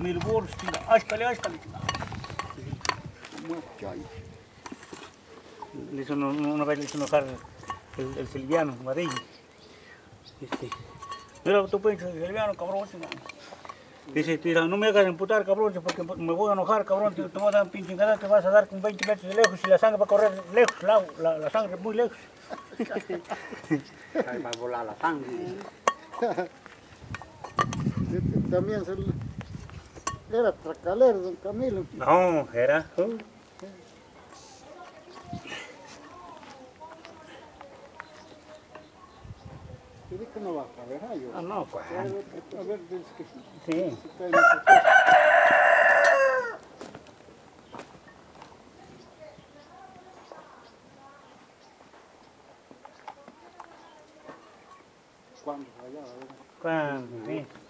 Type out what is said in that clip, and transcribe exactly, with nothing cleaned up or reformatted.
mil bolos, tira, ástale, ástale. Le hizo una, una vez le hizo enojar el, el Silviano, Madrid. Este, mira, tú pinche Silviano, cabrón. Dice, tira, no me hagas emputar, cabrón, porque me voy a enojar, cabrón. Te, te voy a dar un pinche enganada, te vas a dar con veinte metros de lejos y la sangre va a correr lejos, la, la, la sangre muy lejos. Va a volar la sangre. También se le... era tracalero, don Camilo. No, era... Uh. Dice que no va a caber, ¿ah? Yo. Ah, no, pues. A ver, a ver, dice que sí. Sí. Se cae mucha cosa. ¿Cuándo? Allá, a ver. ¿Cuándo? Sí.